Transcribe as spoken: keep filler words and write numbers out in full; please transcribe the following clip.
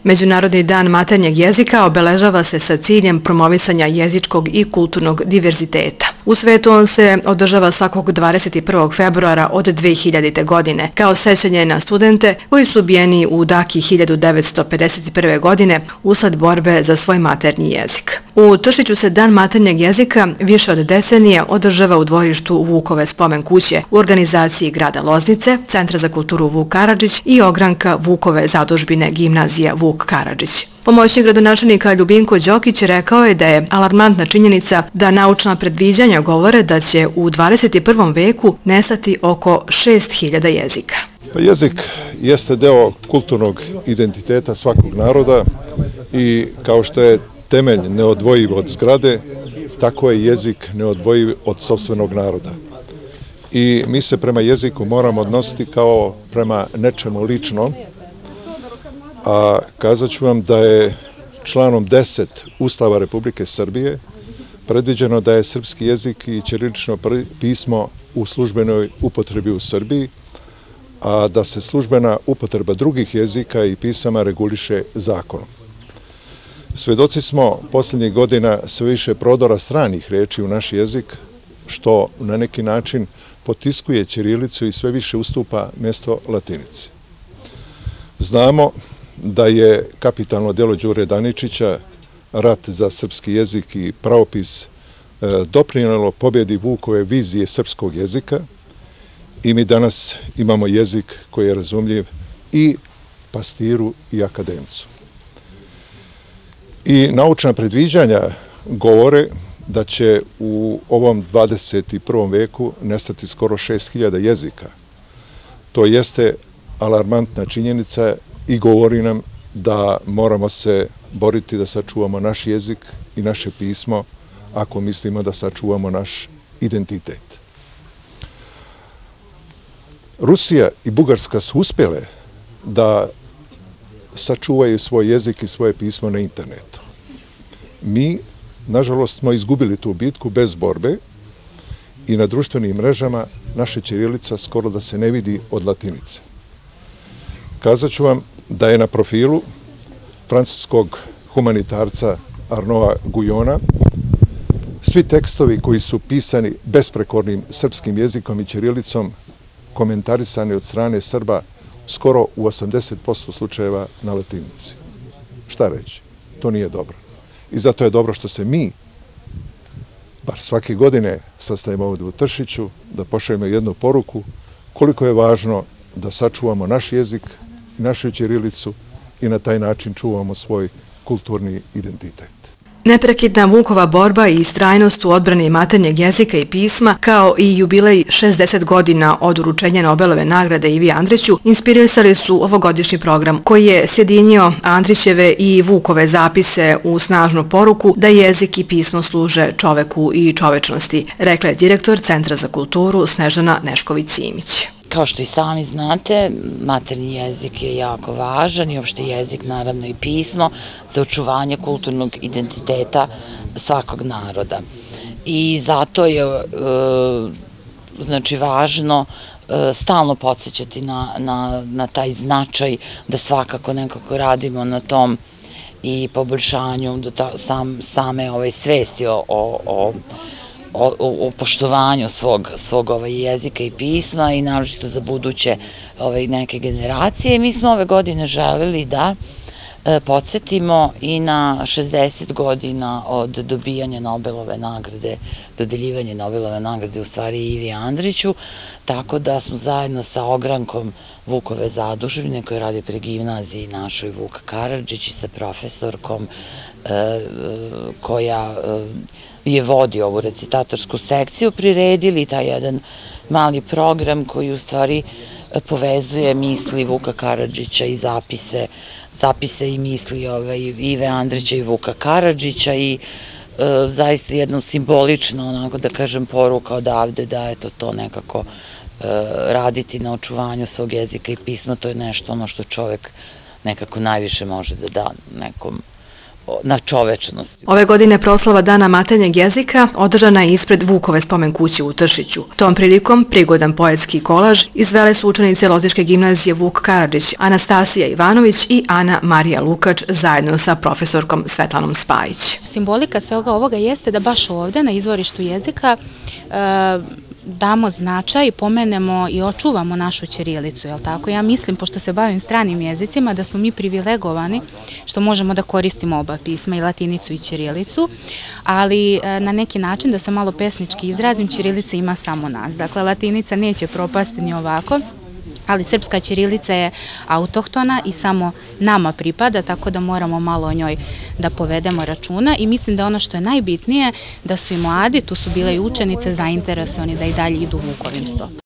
Međunarodni dan maternjeg jezika obeležava se sa ciljem promovisanja jezičkog i kulturnog diverziteta. U svetu on se održava svakog dvadeset prvog februara od dve hiljadite. godine, kao sećanje na studente koji su ubijeni u Daki hiljadu devetsto pedeset prve. godine usled borbe za svoj maternji jezik. U Tršiću se Dan maternjeg jezika više od decenije održava u dvorištu Vukove spomen kuće u organizaciji grada Loznice, Centra za kulturu Vuk Karadžić i ogranka Vukove zadužbine Gimnazija Vuk Karadžić. Pomoćnik gradonačelnika Ljubinko Đokić rekao je da je alarmantna činjenica da naučna predviđanja govore da će u dvadeset prvom veku nestati oko šest hiljada jezika. Pa jezik jeste deo kulturnog identiteta svakog naroda i kao što je temelj neodvojiv od zgrade, tako je jezik neodvojiv od sopstvenog naroda. I mi se prema jeziku moramo odnositi kao prema nečemu ličnom, a kazat ću vam da je članom deset Ustava Republike Srbije predviđeno da je srpski jezik i ćirilično pismo u službenoj upotrebi u Srbiji, a da se službena upotreba drugih jezika i pisama reguliše zakonom. Svedoci smo posljednjih godina sve više prodora stranih reči u naš jezik, što na neki način potiskuje ćirilicu i sve više ustupa mjesto latinici. Znamo da je kapitalno djelo Đure Daničića, Rat za srpski jezik i pravopis, doprinijelo pobjedi Vukove vizije srpskog jezika i mi danas imamo jezik koji je razumljiv i pastiru i akademcu. I naučna predviđanja govore da će u ovom dvadeset prvom veku nestati skoro šest hiljada jezika. To jeste alarmantna činjenica i govori nam da moramo se boriti da sačuvamo naš jezik i naše pismo ako mislimo da sačuvamo naš identitet. Rusija i Bugarska su uspjele da sačuvaju svoj jezik i svoje pismo na internetu. Mi, nažalost, smo izgubili tu bitku bez borbe i na društvenim mrežama naša ćirilica skoro da se ne vidi od latinice. Kazat ću vam da je na profilu francuskog humanitarca Arnaud Guyona svi tekstovi koji su pisani besprekornim srpskim jezikom i ćirilicom komentarisani od strane Srba skoro u osamdeset posto slučajeva na latinici. Šta reći? To nije dobro. I zato je dobro što se mi, bar svake godine, sastavimo ovdje u Tršiću, da pošaljemo jednu poruku koliko je važno da sačuvamo naš jezik, našu ćirilicu i na taj način čuvamo svoj kulturni identitet. Neprekidna Vukova borba i istrajnost u odbrani maternjeg jezika i pisma, kao i jubilej šezdeset godina od uručenja Nobelove nagrade Ivi Andriću, inspirisali su ovogodišnji program koji je sjedinio Andrićeve i Vukove zapise u snažnu poruku da jezik i pismo služe čoveku i čovečnosti, rekla je direktor Centra za kulturu Snežana Nešković-Simić. Kao što i sami znate, maternji jezik je jako važan i uopšte jezik, naravno i pismo, za očuvanje kulturnog identiteta svakog naroda. I zato je znači važno stalno podsjećati na, na, na taj značaj da svakako nekako radimo na tom i poboljšanju sam, same ovaj svesti o, o, o O, o poštovanju svog, svog ovaj jezika i pisma i naročito za buduće ovaj, neke generacije. Mi smo ove godine želeli da e, podsjetimo i na šezdeset godina od dobijanja Nobelove nagrade, dodeljivanje Nobelove nagrade u stvari Ivi Andriću, tako da smo zajedno sa ogrankom Vukove zadužbine koje radi pri gimnaziji našoj Vuk Karadžić i sa profesorkom e, koja e, je vodi ovu recitatorsku sekciju, priredili taj jedan mali program koji u stvari povezuje misli Vuka Karadžića i zapise, zapise i misli ove, Ive Andrića i Vuka Karadžića i e, zaista jedno simbolično, onako da kažem, poruka odavde da je to to nekako e, raditi na očuvanju svog jezika i pisma, to je nešto ono što čovek nekako najviše može da da nekom na čovečnosti. Ove godine proslava Dana maternjeg jezika održana je ispred Vukove spomen kuće u Tršiću. Tom prilikom prigodan poetski kolaž izvele su učenice Lozničke gimnazije Vuk Karadžić, Anastasija Ivanović i Ana Marija Lukač zajedno sa profesorkom Svetlanom Spajić. Simbolika svega ovoga jeste da baš ovde na izvorištu jezika damo značaj, pomenemo i očuvamo našu ćirilicu, jel tako? Ja mislim, pošto se bavim stranim jezicima, da smo mi privilegovani što možemo da koristimo oba pisma, i latinicu i ćirilicu, ali na neki način, da se malo pesnički izrazim, ćirilica ima samo nas. Dakle, latinica neće propasti ni ovako, ali srpska ćirilica je autohtona i samo nama pripada, tako da moramo malo o njoj da povedemo računa, i mislim da ono što je najbitnije, da su i mladi, tu su bile i učenice, zainteresovani da i dalje idu Vukovim stopama.